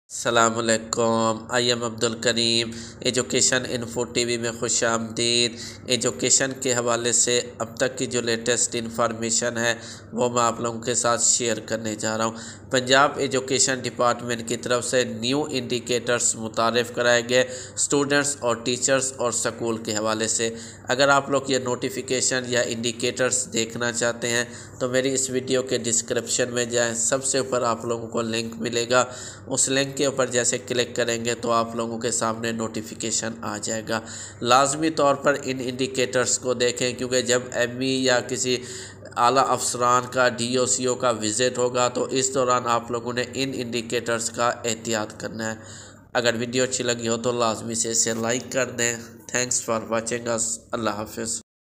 अस्सलामुअलैकुम। I am Abdul Karim. Education info TV में खुश आमदीद। एजुकेशन के हवाले से अब तक की जो लेटेस्ट इन्फॉर्मेशन है वो मैं आप लोगों के साथ शेयर करने जा रहा हूँ। पंजाब एजुकेशन डिपार्टमेंट की तरफ से न्यू इंडिकेटर्स मुतारिफ़ कराए गए स्टूडेंट्स और टीचर्स और स्कूल के हवाले से। अगर आप लोग ये नोटिफिकेशन या इंडिकेटर्स देखना चाहते हैं तो मेरी इस वीडियो के डिस्क्रिप्शन में जाएँ, सबसे ऊपर आप लोगों को लिंक मिलेगा। उस लिंक के ऊपर जैसे क्लिक करेंगे तो आप लोगों के सामने नोटिफिकेशन आ जाएगा। लाजमी तौर पर इन इंडिकेटर्स को देखें, क्योंकि जब एमई या किसी आला अफसरान का DOCO का विज़िट होगा तो इस दौरान आप लोगों ने इन इंडिकेटर्स का एहतियात करना है। अगर वीडियो अच्छी लगी हो तो लाजमी से इसे लाइक कर दें। Thanks for watching us. अल्लाह हाफिज़।